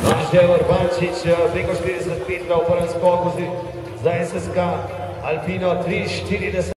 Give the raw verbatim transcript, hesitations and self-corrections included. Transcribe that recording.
Anže Urbančič preko štirideset metrov v prvem skoku za S S K Alpino tri štirideset.